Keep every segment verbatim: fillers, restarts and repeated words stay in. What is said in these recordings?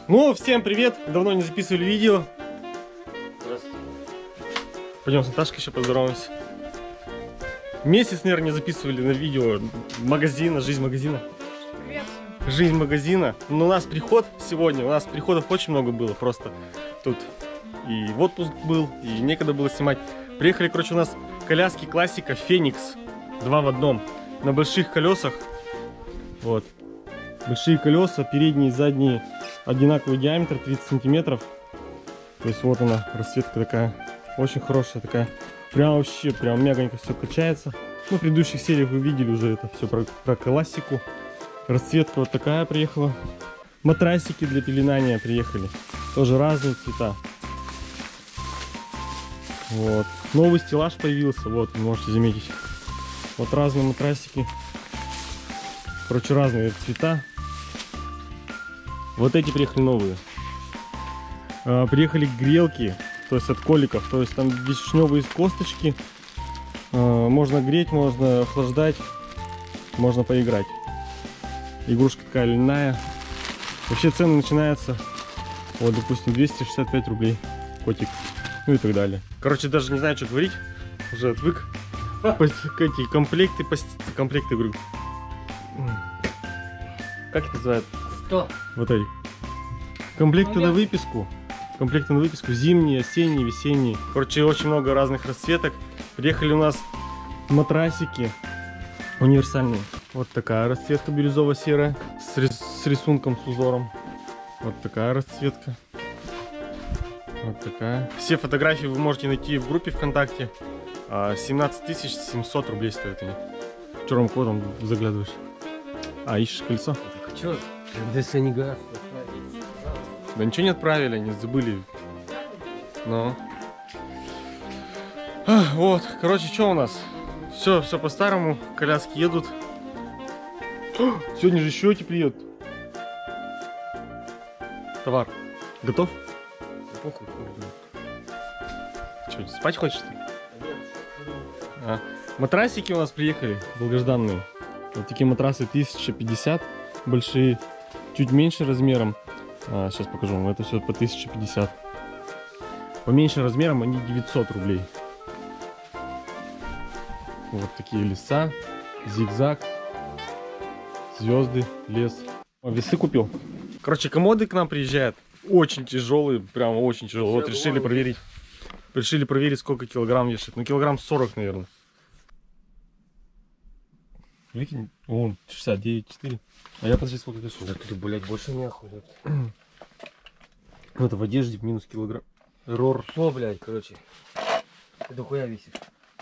Ну, всем привет! Давно не записывали видео. Здравствуйте. Пойдем с Наташкой еще поздороваемся. Месяц, наверное, не записывали на видео магазина, жизнь магазина. Привет. Жизнь магазина. Но у нас приход сегодня, у нас приходов очень много было просто. Тут и в отпуск был, и некогда было снимать. Приехали, короче, у нас коляски классика Феникс. Два в одном. На больших колесах. Вот. Большие колеса, передние и задние. Одинаковый диаметр, тридцать сантиметров. То есть вот она, расцветка такая. Очень хорошая такая. Прям вообще, прям мягонько все качается. Ну, в предыдущих сериях вы видели уже это все про, про классику. Расцветка вот такая приехала. Матрасики для пеленания приехали. Тоже разные цвета. Вот. Новый стеллаж появился. Вот, вы можете заметить. Вот разные матрасики. Короче, разные цвета. Вот эти приехали новые. А, приехали грелки, то есть от коликов. То есть там вишневые косточки. А, можно греть, можно охлаждать, можно поиграть. Игрушка такая льняная. Вообще цены начинаются, вот, допустим, двести шестьдесят пять рублей котик. Ну и так далее. Короче, даже не знаю, что говорить. Уже отвык. Эти комплекты, комплекты, говорю. Как это называют? Что? Вот эти. Комплекты на выписку. Комплекты на выписку. Зимние, осенние, весенние. Короче, очень много разных расцветок. Приехали у нас матрасики универсальные. Вот такая расцветка бирюзово-серая. С, рис с рисунком, с узором. Вот такая расцветка. Вот такая. Все фотографии вы можете найти в группе ВКонтакте. семнадцать тысяч семьсот рублей стоят они. Черным кодом заглядываешь. А, ищешь кольцо? Так что? Если не газ, да ничего не отправили, они забыли. Ну. А, вот, короче, что у нас? Все, все по-старому. Коляски едут. О, сегодня же еще эти приедут. Товар. Готов? похуй. Что, спать хочешь? А. Матрасики у нас приехали, долгожданные. Вот такие матрасы тысяча пятьдесят, большие, чуть меньше размером. А, сейчас покажу вам, это все по тысяче пятьдесят. Поменьше размером они девятьсот рублей. Вот такие леса, зигзаг, звезды, лес. О, весы купил. Короче, комоды к нам приезжают. Очень тяжелые, прям очень тяжелые. Вот решили проверить. Решили проверить, сколько килограмм вешает. Ну, килограмм сорок, наверное. Выкинь. Вон, шестьдесят девять четыре. А я подожди, сколько вешу? Да ты, блядь, больше не охуел. Ну, это в одежде минус килограмм. Рор. Что, блядь, короче. Ты дохуя весишь.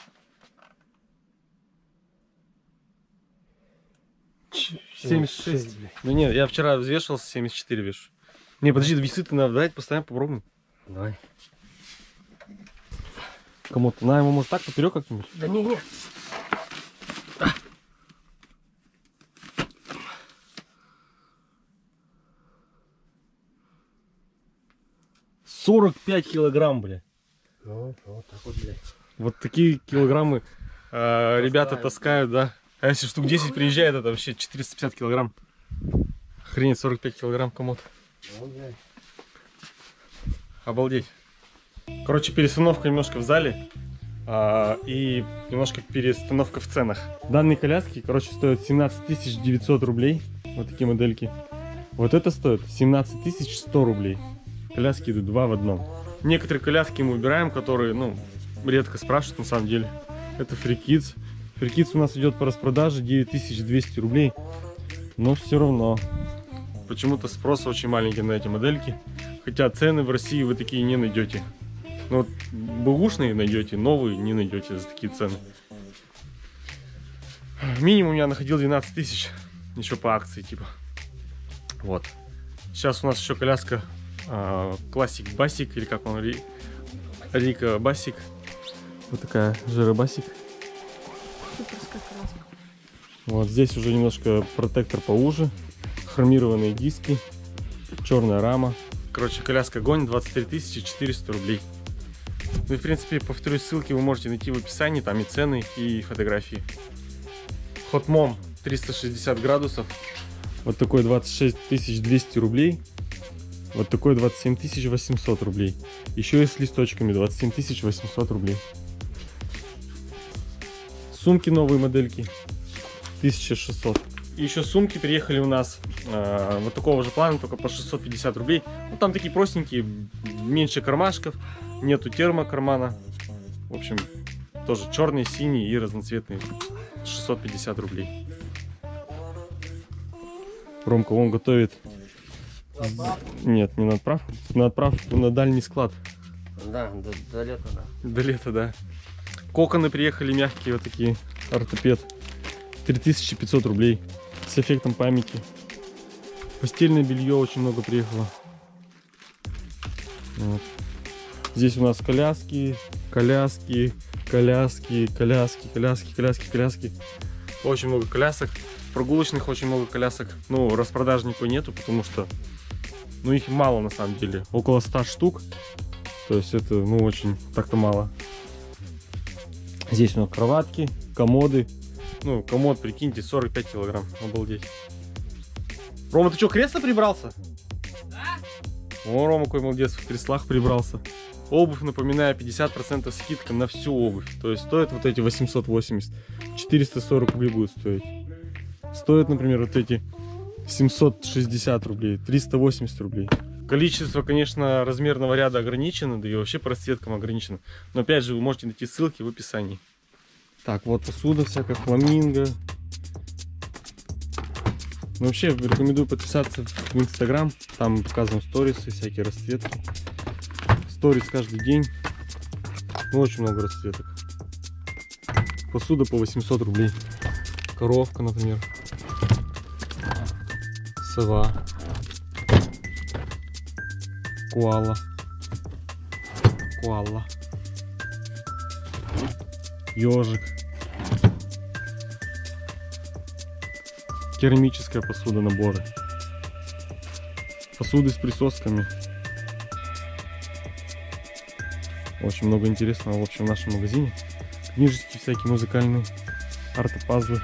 семьдесят шесть. Ну нет, я вчера взвешивался, семьдесят четыре вешу. Не, подожди, весы-то надо дать, постоянно попробуем. Давай. Кому-то. На, ему может так поперек как-нибудь? Да не, не. сорок пять килограмм, бля. Ну, вот так вот, блядь. Вот такие килограммы э, ребята таскают, да. А если штук десять приезжает, это вообще четыреста пятьдесят килограмм. Охренеть, сорок пять килограмм кому-то. Ну, блядь. Обалдеть. Короче, перестановка немножко в зале. А, и немножко перестановка в ценах. Данные коляски, короче, стоят семнадцать тысяч девятьсот рублей. Вот такие модельки. Вот это стоит семнадцать тысяч сто рублей. Коляски идут два в одном. Некоторые коляски мы убираем, которые, ну, редко спрашивают на самом деле. Это Free Kids. Free Kids у нас идет по распродаже девять тысяч двести рублей. Но все равно. Почему-то спрос очень маленький на эти модельки. Хотя цены в России вы такие не найдете. Ну вот бэушные найдете, новые не найдете за такие цены. Минимум я находил двенадцать тысяч. Еще по акции типа. Вот. Сейчас у нас еще коляска Classic Basic, или как он, Рика Basic. Вот такая жиробасик. Вот здесь уже немножко протектор поуже. Хромированные диски. Черная рама. Короче, коляска гонит двадцать три тысячи четыреста рублей. Ну и в принципе, повторюсь, ссылки вы можете найти в описании. Там и цены, и фотографии. Hot Mom триста шестьдесят градусов. Вот такой двадцать шесть тысяч двести рублей. Вот такой двадцать семь тысяч восемьсот рублей. Еще и с листочками двадцать семь тысяч восемьсот рублей. Сумки новые модельки тысяча шестьсот. И еще сумки приехали у нас э, вот такого же плана, только по шестьсот пятьдесят рублей. Ну, там такие простенькие, меньше кармашков, нету термокармана. В общем, тоже черные, синие и разноцветные. шестьсот пятьдесят рублей. Ромка, он готовит. Нет, не на отправку. На отправку на дальний склад. Да, до, до лета, да. До лета, да. Коконы приехали мягкие, вот такие. Ортопед. три тысячи пятьсот рублей. С эффектом памяти. Постельное белье очень много приехало. Вот. Здесь у нас коляски, коляски, коляски, коляски, коляски, коляски, коляски. Очень много колясок. Прогулочных очень много колясок. Ну, распродажи никакой нету, потому что ну, их мало на самом деле. Около ста штук. То есть это, ну, очень так-то мало. Здесь у нас кроватки, комоды. Ну, комод, прикиньте, сорок пять килограмм. Обалдеть. Рома, ты что, кресло прибрался? Да. О, Рома какой молодец, в креслах прибрался. Обувь, напоминаю, пятьдесят процентов скидка на всю обувь. То есть стоит вот эти восемьсот восемьдесят. четыреста сорок рублей будет стоить. Стоит, например, вот эти семьсот шестьдесят рублей, триста восемьдесят рублей. Количество, конечно, размерного ряда ограничено, да и вообще по расцветкам ограничено. Но опять же, вы можете найти ссылки в описании. Так, вот посуда всякая, фламинго. Ну, вообще, рекомендую подписаться в Инстаграм. Там показываем сторисы, всякие расцветки. Сторис каждый день. Ну, очень много расцветок. Посуда по восемьсот рублей. Коровка, например. Сова. Коала. Коала. Ежик. Керамическая посуда, наборы. Посуды с присосками. Очень много интересного, в общем, в нашем магазине. Книжечки всякие музыкальные. Артопазлы.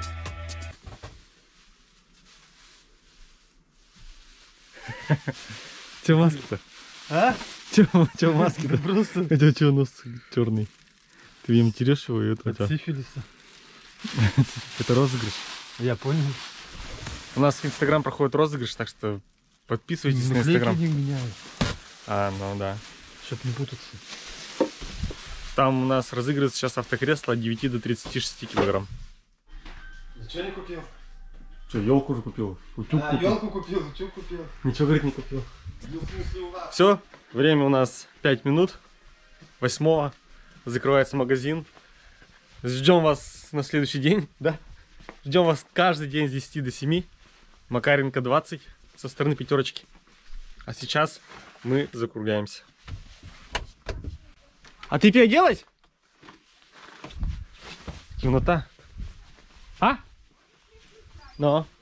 Че маски-то? А? Че в маске-то? Просто. У тебя че нос черный? Ты им терешь его и это. От сифилиса. Это розыгрыш. Я понял. У нас в Инстаграм проходит розыгрыш, так что подписывайтесь на Инстаграм. Не меняют. А, ну да. Чтоб не путаться. Там у нас разыгрывается сейчас автокресло от девяти до тридцати шести килограмм. Зачем не купил? Че, елку уже купил? Утюг А, купил? елку купил, утюг купил. Ничего, говорит, не купил. Ну, в смысле, у вас? Все, время у нас пять минут. Восьмого. Закрывается магазин. Ждем вас на следующий день, да? Ждем вас каждый день с десяти до семи. Макаренко двадцать со стороны пятерочки. А сейчас мы закругляемся. А ты переоделась? Темнота. А? Но.